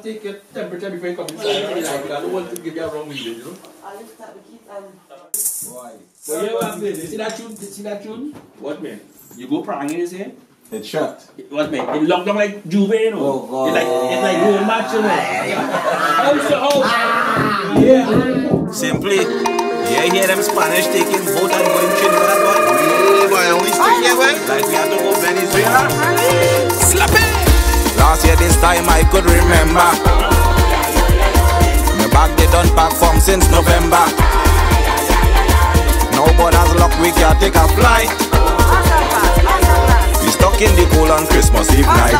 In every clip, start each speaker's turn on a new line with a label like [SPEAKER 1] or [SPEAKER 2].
[SPEAKER 1] take your temperature before you come inside. I don't want to give you a wrong reading, you know.
[SPEAKER 2] I'll just start with it.
[SPEAKER 1] Why? Well, you know what, man? See that tune? See that tune? What, man? You go pranging, you say?
[SPEAKER 3] It's shut.
[SPEAKER 1] What, man? It locked down like Juve, you know?
[SPEAKER 3] Oh, God.
[SPEAKER 1] It's like whole match, you know? Yeah.
[SPEAKER 4] Simply, you hear them Spanish taking boat and going Trinidad, boy? Boy, and we still here, boy? Like we had to go Venezuela. Slap it! Last year this time I could remember. My bag they done pack from since November. No borders luck, we can't take a flight. We stuck in the cold on Christmas Eve night.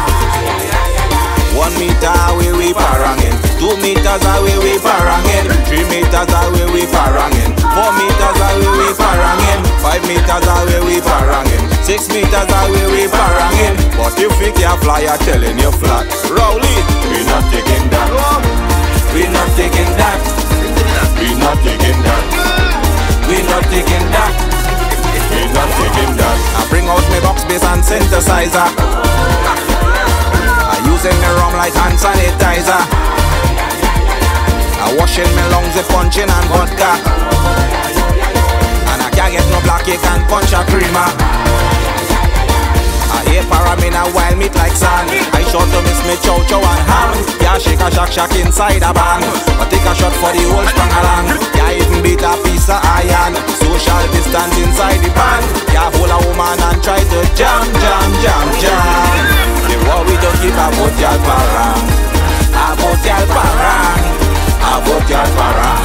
[SPEAKER 4] 1 meter away we parangin, 2 meters away we parangin, 3 meters away we parangin, 4 meters away we parangin, 5 meters away we parangin, 6 meters away we parangin. But if we can't fly, I'm telling you flat, Rowley, we not taking that. We not taking that. We not taking that. We not taking that. We not taking that. I bring out my box bass and synthesizer. Using the rum like hand sanitizer. I washing my lungs with punching and vodka. And I can't get no black cake and punch a creamer. I hear paramina wild meat like sand. I shot to miss me chow chow and ham. Yeah, shake a shack shack inside a band. I take a shot for the whole strong along. Yeah, even beat a piece of iron. Social distance inside the band. Yeah, hold a woman and try to jam, jam, jam, jam. The war we don't keep about y'all parang. About y'all parang. About y'all parang.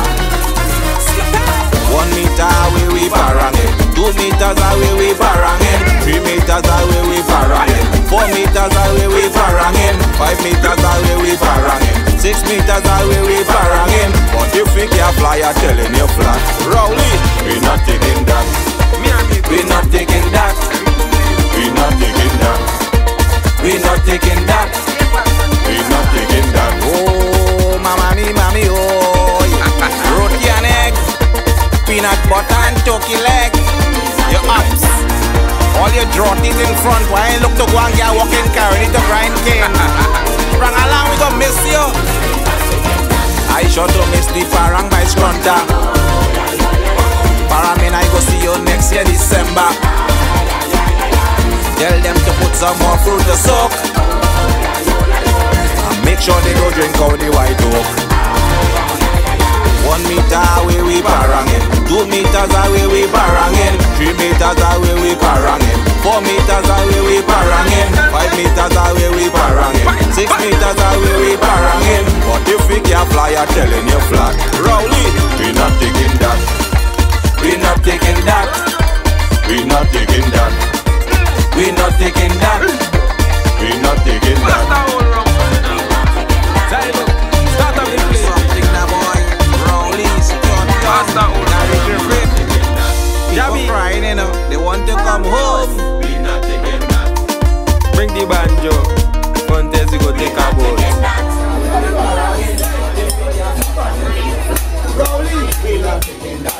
[SPEAKER 4] 1 meter away we parangin, 2 meters away we parangin, 3 meters away we parangin, 4 meters away we parangin, 5 meters away we parangin, 6 meters away we parangin. But if we can't fly, I'm telling you flat, Rowley, we not taking that. We not taking that. We not taking that. We not taking that. We not taking that. Oh, mommy, oh, roti and egg, peanut butter and turkey leg. Your ups, all your drotties in front. Why you look to go and get walking carrying to grind cane? Run along, we gon' miss you. I sure to miss the parang by Scrunta. Paramin, I go see you next year December. Tell them to put some more fruit to soak. And make sure they go drink out the white oak. 1 meter away we parangin, 2 meters away we parangin, 3 meters away we parangin, 4 meters away we parangin, 5 meters away we parangin, 6 meters away we parangin. But if we can't fly, I'm telling you flat, Rowley, we not taking that. We not taking that. We not taking that. We not taking that. We not taking that.
[SPEAKER 5] Start up the play.
[SPEAKER 4] Something that boy, Rowley's people crying, you know, they want to come home.
[SPEAKER 1] We not taking that.
[SPEAKER 5] Bring the banjo. Contest we go take a boat.
[SPEAKER 1] Rowley, we not taking that.